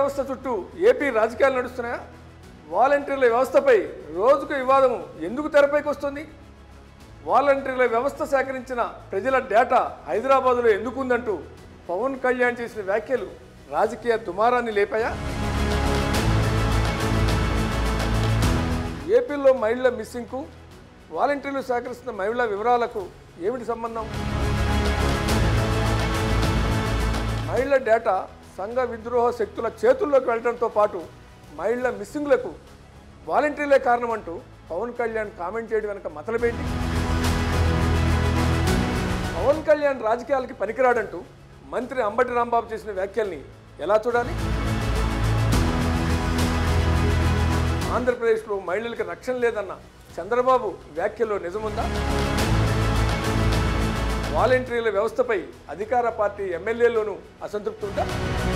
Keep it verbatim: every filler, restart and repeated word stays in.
వ్యవస్థ చుట్టూ ఏపీ రాజకీయాలు నడుస్తున్నాయా? వాలంటీర్ల వ్యవస్థపై రోజుకు వివాదం ఎందుకు తెరపైకి వస్తుంది? వాలంటీర్ల వ్యవస్థ సేకరించిన ప్రజల డేటా హైదరాబాదులో ఎందుకుందంటూ పవన్ కళ్యాణ్ చేసిన వ్యాఖ్యలు రాజకీయ దుమారాన్ని లేపాయా? ఏపీలో మహిళల మిస్సింగ్కు వాలంటీర్లు సేకరిస్తున్న మహిళల వివరాలకు ఏమిటి సంబంధం? మహిళల డేటా సంఘ విద్రోహ శక్తుల చేతుల్లోకి వెళ్ళడంతో పాటు మహిళల మిస్సింగ్లకు వాలంటీర్లే కారణం అంటూ పవన్ కళ్యాణ్ కామెంట్ చేయడం వెనక మతలబేంటి? పవన్ కళ్యాణ్ రాజకీయాలకి పనికిరాడంటూ మంత్రి అంబటి రాంబాబు చేసిన వ్యాఖ్యల్ని ఎలా చూడాలి? ఆంధ్రప్రదేశ్లో మహిళలకు రక్షణ లేదన్న చంద్రబాబు వ్యాఖ్యలో నిజముందా? వాలంటీర్ల వ్యవస్థపై అధికార పార్టీ ఎమ్మెల్యేలోనూ అసంతృప్తి ఉందా?